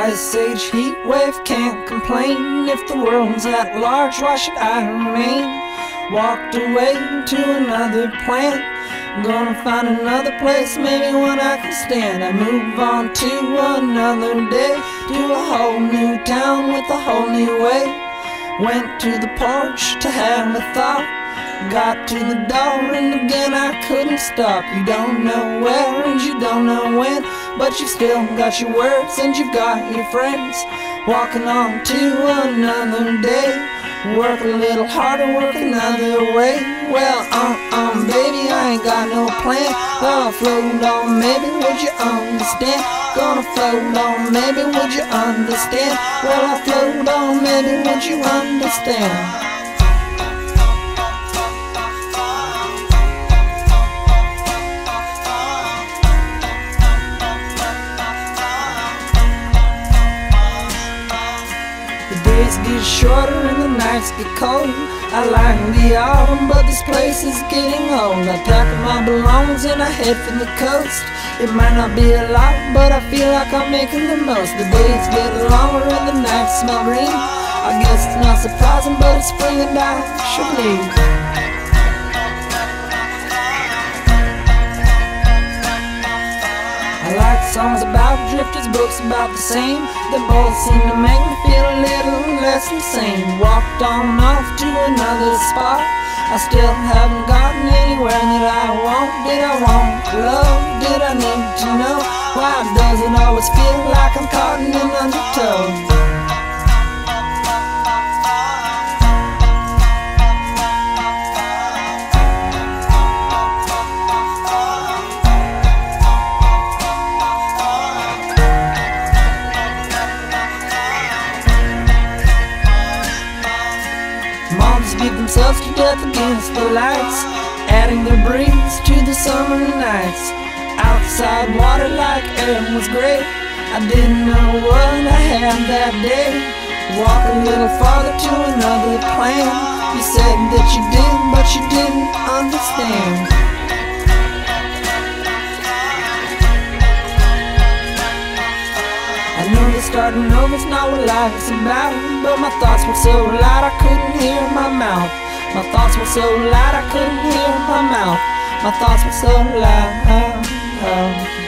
Ice age heat wave, can't complain. If the world's at large, why should I remain? Walked away to another planet, gonna find another place, maybe one I can stand. I move on to another day, to a whole new town with a whole new way. Went to the porch to have a thought, got to the door and again I couldn't stop. You don't know where and you don't know when, but you've still got your words and you've got your friends. Walking on to another day, work a little harder, work another way. Well, baby, I ain't got no plan. Well, I'll float on, maybe, would you understand? Gonna float on, maybe, would you understand? Well, I'll float on, maybe, would you understand? Days get shorter and the nights get cold. I like the autumn, but this place is getting old. I pack up my belongings and I head for the coast. It might not be a lot, but I feel like I'm making the most. The days get longer and the nights smell green. I guess it's not surprising, but it's spring and I should leave. I like songs about drifters, books about the same. They both seem to make me feel a little less insane. Walked on off to another spot, I still haven't gotten anywhere that I want. Did I want love? Did I need to know? Why does it always feel like I'm caught in an undertow? Moms beat themselves to death against the lights, adding their breeze to the summer nights. Outside water like air was great, I didn't know what I had that day. Walk a little farther to another plan. You said that you did, but you didn't understand. I know that starting over's not what life's about, but my thoughts were so loud I couldn't hear my mouth. My thoughts were so loud I couldn't hear my mouth. My thoughts were so loud.